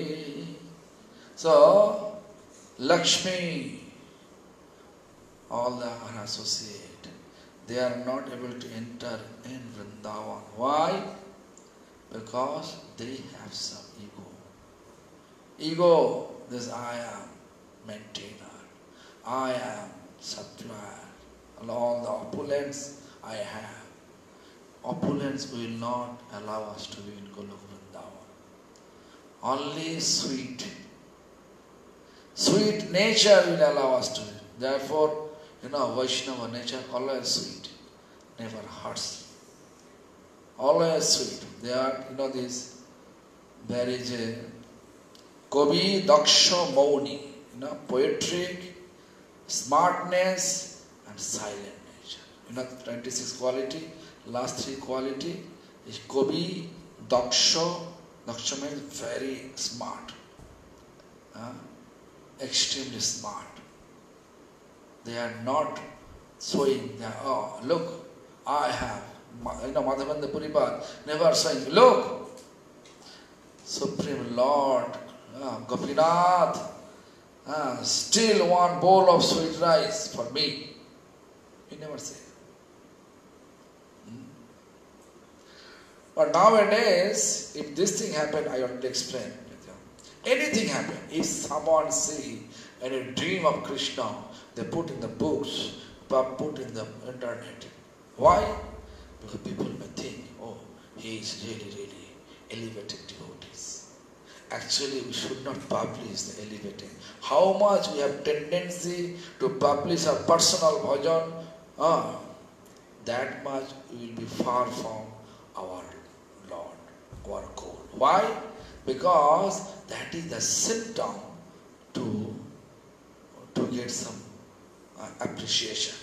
So, Lakshmi, all the are associated. They are not able to enter in Vrindavan. Why? Because they have some ego. Ego, this I am maintainer, I am supplier, and all the opulence I have. Opulence will not allow us to be in Golok Vrindavan. Only sweet, sweet nature will allow us to be. Therefore, you know, Vaishnava nature always sweet, never hurts. Always sweet. They are, you know, this, there is a Kavi Daksha Mauni, you know, poetic, smartness and silent nature. You know, twenty-six quality, last three quality is Kavi Daksha. Daksha means very smart, uh, extremely smart. They are not showing, they are, oh, look, I have, you know, Madhavendra Puripad never saying, look, Supreme Lord, uh, Gopinath, uh, still one bowl of sweet rice for me. He never said. Hmm? But nowadays, if this thing happened, I want to explain. Anything happen, if someone see any dream of Krishna, they put in the books, put in the internet. Why? Because people may think, oh, he is really, really elevated devotees. Actually, we should not publish the elevated. How much we have tendency to publish our personal bhajan, ah, that much we will be far from our Lord, our goal. Why? Because that is the symptom to, to get some uh, appreciation.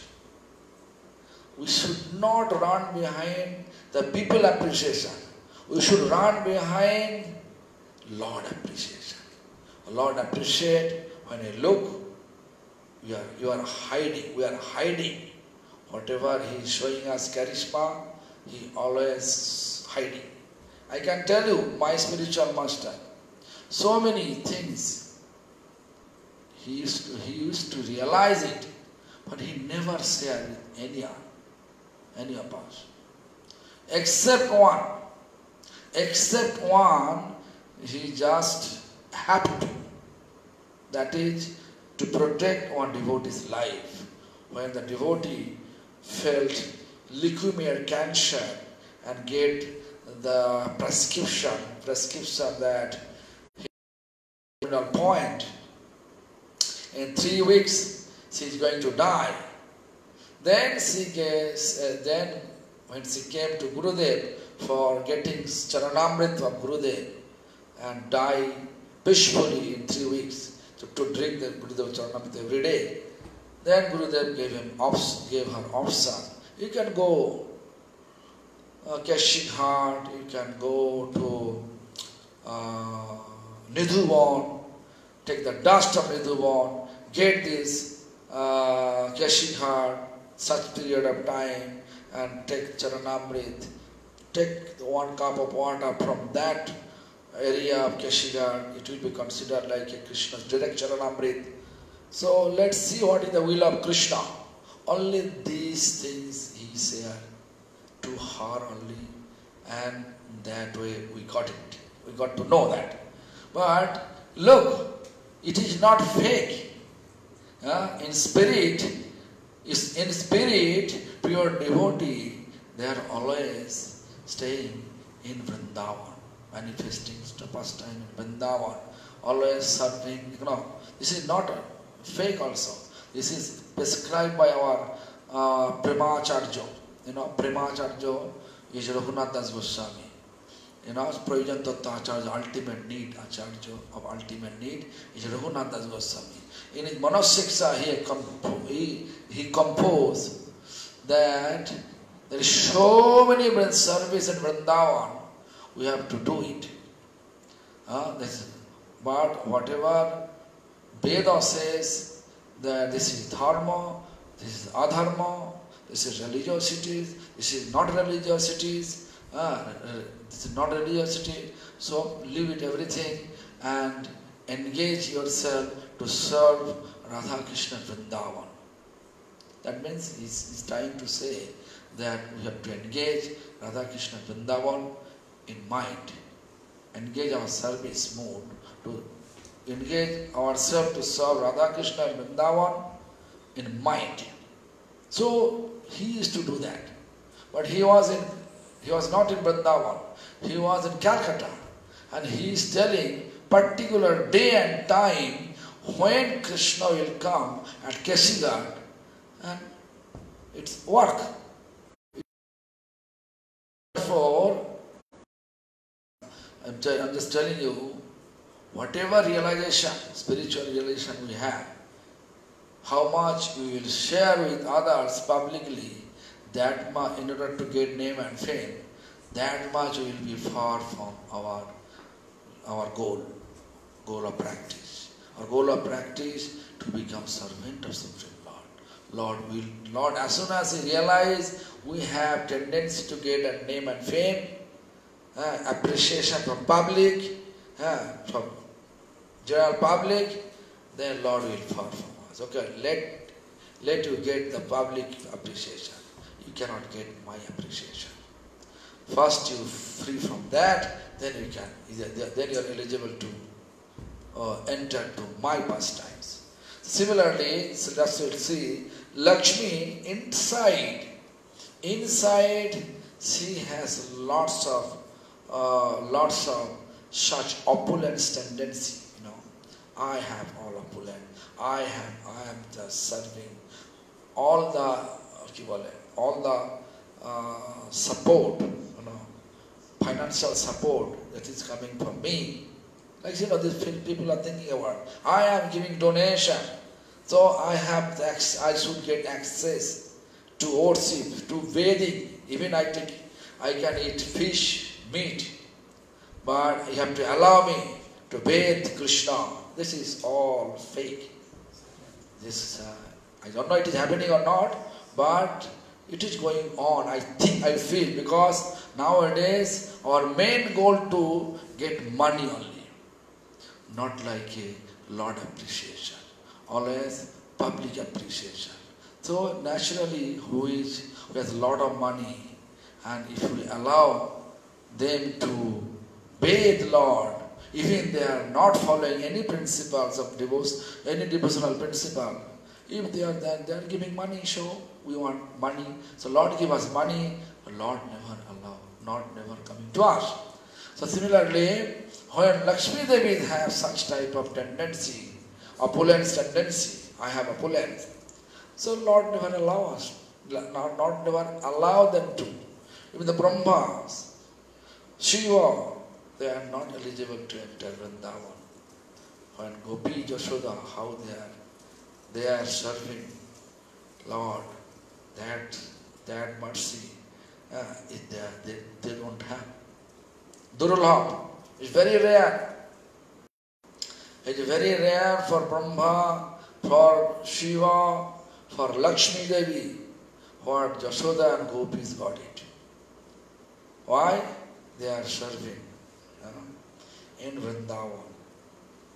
We should not run behind the people appreciation. We should run behind Lord appreciation. Lord appreciate when you look, you are, you are hiding, we are hiding. Whatever He is showing us charisma, He always hiding. I can tell you, my spiritual master, so many things, he used to, he used to realize it, but he never shared with anyone, any of us. Except one. Except one, he just happy. That is, to protect one devotee's life. When the devotee felt leukemia cancer and get the prescription, prescription that terminal point, in three weeks she is going to die. Then she gets, uh, then when she came to Gurudev for getting Charanamrit from Gurudev and die peacefully in three weeks to, to drink the Gurudev Charanamrit every day, then Gurudev gave him gave her option. You can go uh, Keshi Ghat, you can go to uh, Nidhuvan, take the dust of Nidhuvan, get this uh, Keshi Ghat, such period of time, and take Charanamrit, take one cup of water from that area of Keshi Ghat, it will be considered like a Krishna's direct Charanamrit. So let's see what is the will of Krishna. Only these things he shared to her only, and that way we got it. We got to know that. But look, it is not fake. Uh, in spirit, is in spirit, pure devotee, they are always staying in Vrindavan, manifesting pastime in Vrindavan, always serving. You know, this is not fake also. This is prescribed by our uh, Premacharya. You know, Premacharya is Raghunath Das Goswami. You know, Prayojan Tattva Acharya, ultimate need, Acharya of ultimate need, is Raghunath Das Goswami. In his Manasiksha, he, compo he, he composed that there is so many service in Vrindavan, we have to do it. Uh, this, but whatever Veda says, that this is dharma, this is adharma, this is religiosity, this is not religiosity, uh, this is not religiosity, so leave it everything and engage yourself to serve Radha Krishna Vrindavan. That means he's, he's trying to say that we have to engage Radha Krishna Vrindavan in mind, engage our service mode, to engage ourselves to serve Radha Krishna Vrindavan in mind. So he used to do that. But he was in he was not in Vrindavan, he was in Calcutta, and he is telling particular day and time when Krishna will come at Kesighat, and it's work. Therefore, I'm, I'm just telling you, whatever realization, spiritual realization we have, how much we will share with others publicly, that much, in order to get name and fame, that much will be far from our, our goal, goal of practice. Our goal of practice to become servant of Supreme Lord. Lord will, Lord, as soon as we realize we have tendency to get a name and fame, uh, appreciation from public, uh, from general public, then Lord will far from us. Okay, let, let you get the public appreciation. You cannot get my appreciation. First you free from that, then you can, then you are eligible to uh, enter to my pastimes. Similarly, so that's what you see, Lakshmi inside, inside she has lots of, uh, lots of such opulence tendency. You know, I have all opulent. I have, I am just serving all the, all the uh, support, you know, financial support that is coming from me. Like, you know, these people are thinking about, I am giving donation, so I have the, I should get access to worship, to bathing. Even I take, I can eat fish, meat, but you have to allow me to bathe Krishna. This is all fake. This, uh, I don't know it is happening or not, but it is going on. I think, I feel, because nowadays our main goal to get money only. Not like a Lord appreciation, always public appreciation. So naturally, who is who has a lot of money, and if we allow them to bathe Lord, even they are not following any principles of devotion, any devotional principle, if they are there, they are giving money, so we want money. So Lord give us money, but Lord never allow, Lord never coming to us. So similarly, when Lakshmi Devi has such type of tendency, opulence tendency, I have opulence, so Lord never allow us, Lord, Lord never allow them to. Even the Brahmas, Shiva, they are not eligible to enter Vrindavan. When Gopi, Yashoda, how they are, they are serving Lord, that that mercy, uh, is there, they, they don't have. Durlabh is very rare. It is very rare for Brahma, for Shiva, for Lakshmi Devi, what Yashoda and Gopis got it. Why? They are serving uh, in Vrindavan.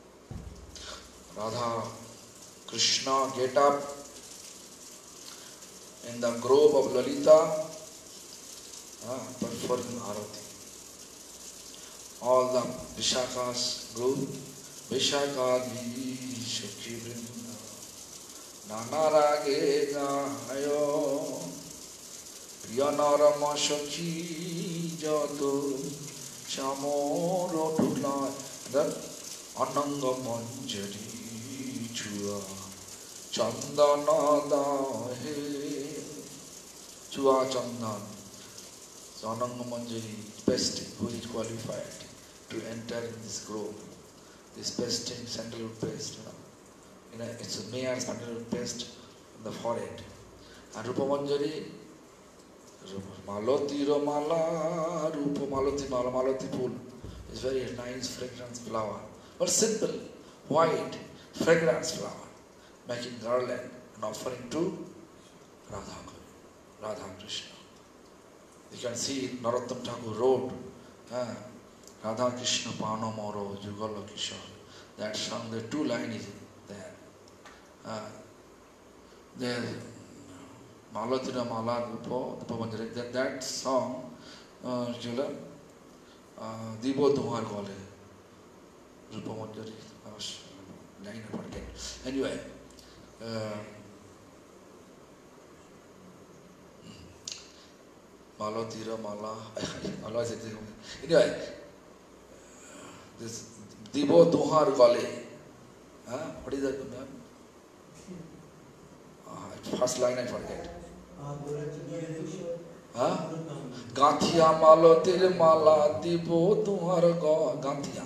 Radha, Krishna get up in the grove of Lalita, uh, performing Arati. All the Vishaka's grove, Vishaka di Shakhi Vrinda, Nanarage Gayo, Priyanarama Shakhi Jato, Chamoro Tula, the Ananga Manjari Chua, Chandana Dahe, Chua Chandan. So Ananga Manjari, best who is qualified to enter in this grove. This pasting, sandalwood paste, you know, you know, it's a mere sandalwood paste on the forehead. And Rupa Manjari, Maloti Mala, Rupa Maloti Mala, Maloti Pool is very nice fragrance flower. But simple, white, fragrance flower, making garland and offering to Radha, Radha Krishna. You can see Narottam Thakur wrote, uh, Radha Krishna Pano Moro Jugala Kishore. That song, the two lines is there. Uh, there, Malatira Mala Rupo, the Pavanjari, that, that song, uh, Jula, Dibo Tumar Gole, Rupa Manjari, I was line I forget. Anyway, uh, Malatira Mala, Allah said, anyway, this Dibo Tuhar Gale. Huh? What is that, ma'am? Uh, first line I forget. Huh? Ganthia Malotir Mala Dibo Tuhar Go Ganthia.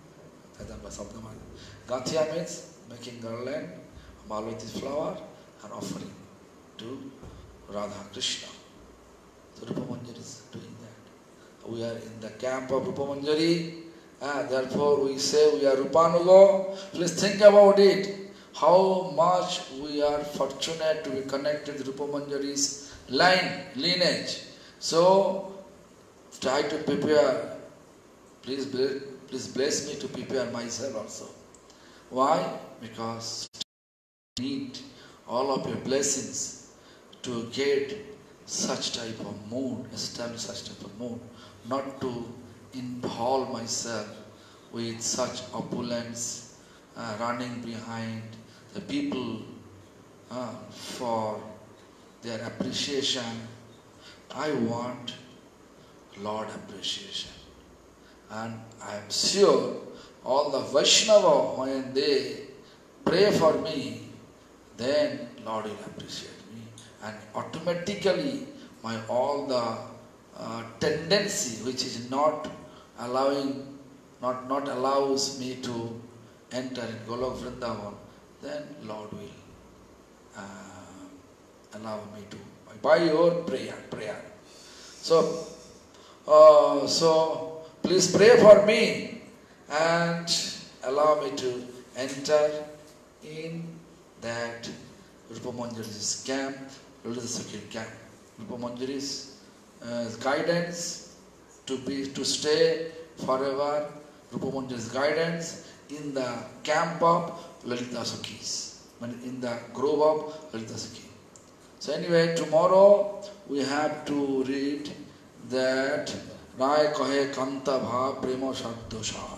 Ganthia means making garland, Maloti flower, and offering to Radha Krishna. So Rupa Manjari is doing that. We are in the camp of Rupa Manjari. Ah, therefore, we say we are Rupanugo. Please think about it. How much we are fortunate to be connected with Rupa Manjari's line, lineage. So, try to prepare. Please, please bless me to prepare myself also. Why? Because I need all of your blessings to get such type of mood, establish such type of mood, not to involve myself with such opulence, uh, running behind the people uh, for their appreciation. I want Lord appreciation. And I am sure all the Vaishnava, when they pray for me, then Lord will appreciate me. And automatically my all the uh, tendency which is not allowing, not, not allows me to enter in Golok Vrindavan, then Lord will uh, allow me to, by your prayer, prayer. So, uh, so please pray for me and allow me to enter in that Rupa Manjari's camp, Lalita Sakhi camp. Rupa Manjari's uh, guidance to be to stay forever, Rupa Manjari's guidance in the camp of Lalita Sakhis, in the grove of Lalita Sakhi. So anyway, tomorrow we have to read that Rai Kahe Kanta Bha Prema Shaddoshar.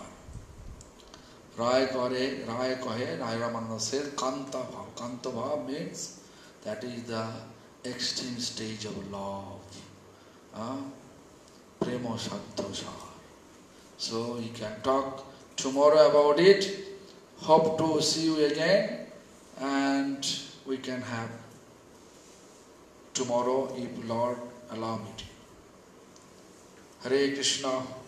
Rai Kahe, Rai Kahe, Rai Ramananda says Kanta Bha. Kanta Bha means that is the extreme stage of love. Uh, Prema Shaddoshar. So we can talk tomorrow about it. Hope to see you again, and we can have tomorrow if Lord allow me to. Hare Krishna.